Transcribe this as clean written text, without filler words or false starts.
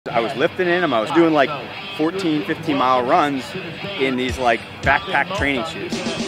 I was lifting in them. I was doing like 14, 15 mile runs in these like backpack training shoes.